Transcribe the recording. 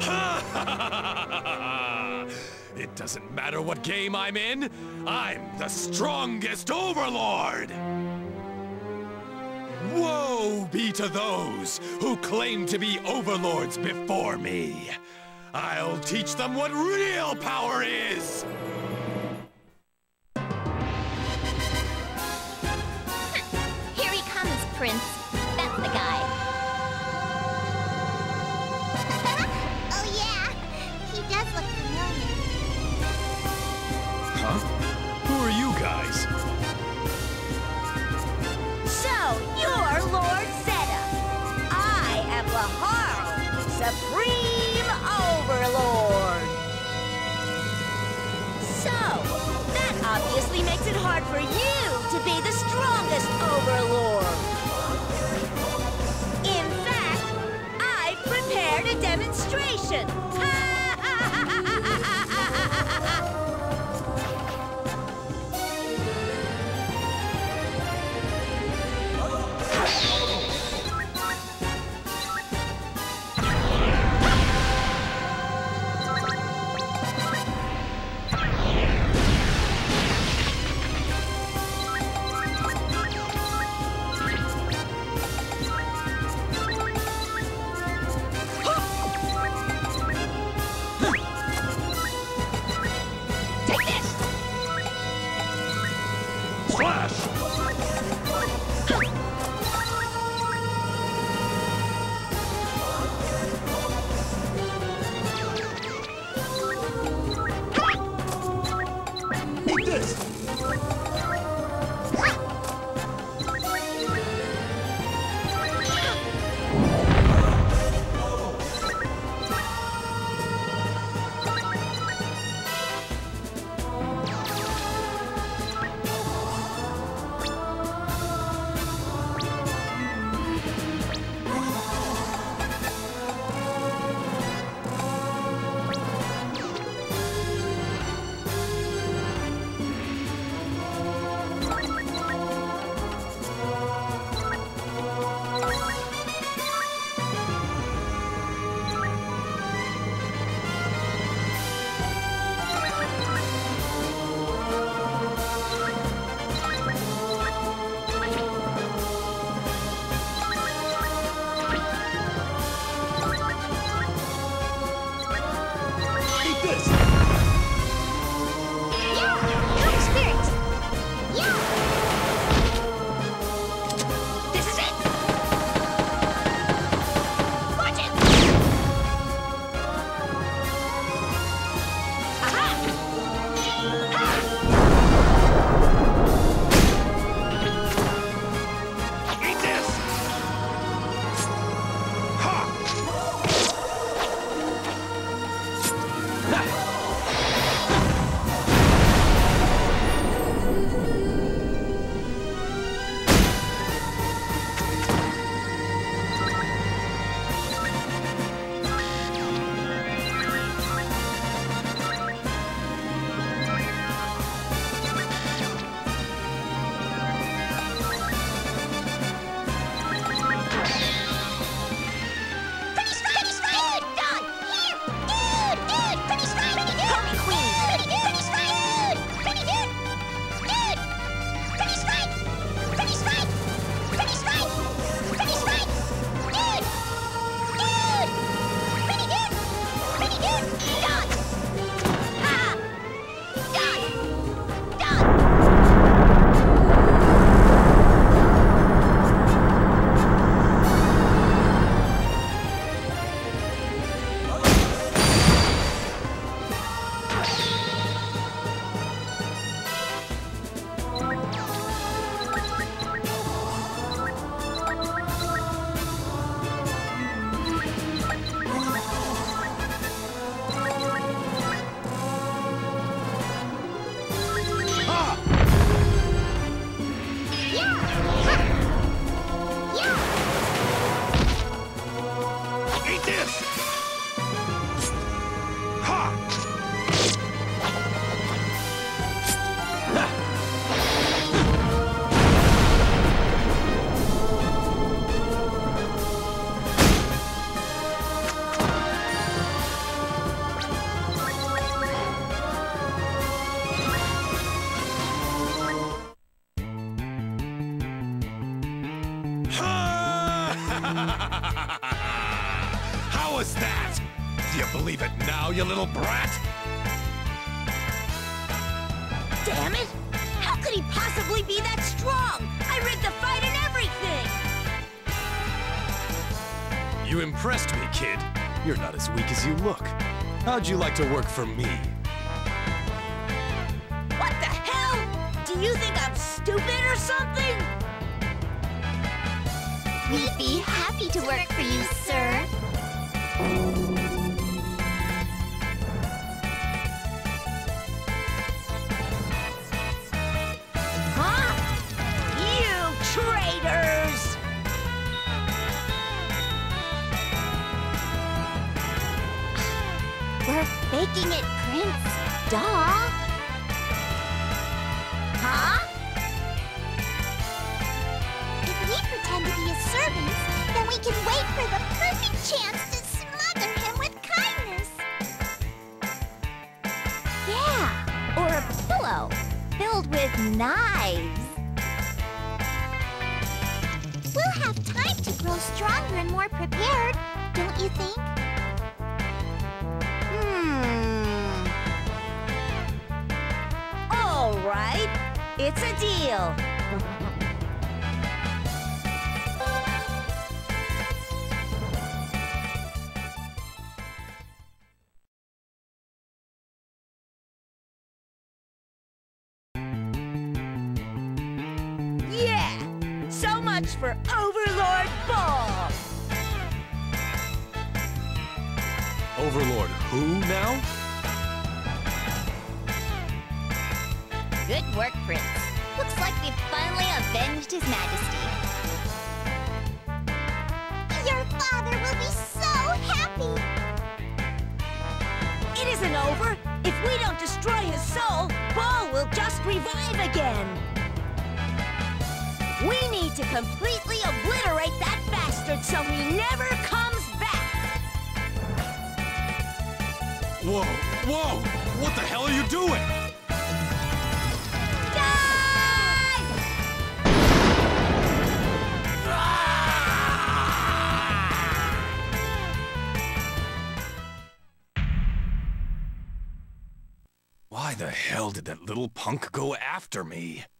It doesn't matter what game I'm in, I'm the strongest Overlord! Woe be to those who claim to be Overlords before me! I'll teach them what real power is! Here he comes, Prince. That's the guy. Oh yeah, he does look familiar. Huh? Who are you guys? So, you're Lord Zeta. I am Laharl, Supreme Overlord. So, that obviously makes it hard for you to be the strongest Overlord. In fact, I've prepared a demonstration. was that? Do you believe it now, you little brat? Damn it! How could he possibly be that strong? I rigged the fight and everything! You impressed me, kid. You're not as weak as you look. How'd you like to work for me? What the hell? Do you think I'm stupid or something? We'd be happy to work for you, sir. Huh? You traitors! We're faking it, Prince. Duh. Huh? If we pretend to be his servants, then we can wait for the perfect chance to smother him with kindness. Yeah, or a pillow filled with knives. We'll have time to grow stronger and more prepared, don't you think? All right, it's a deal. Yeah, so much for Overlord Ball. Overlord who now? Good work, Prince. Looks like we've finally avenged His Majesty. Your father will be so happy! It isn't over. If we don't destroy his soul, Ball will just revive again. We need to completely obliterate that bastard so he never comes back. Whoa, whoa! What the hell are you doing? Why the hell did that little punk go after me?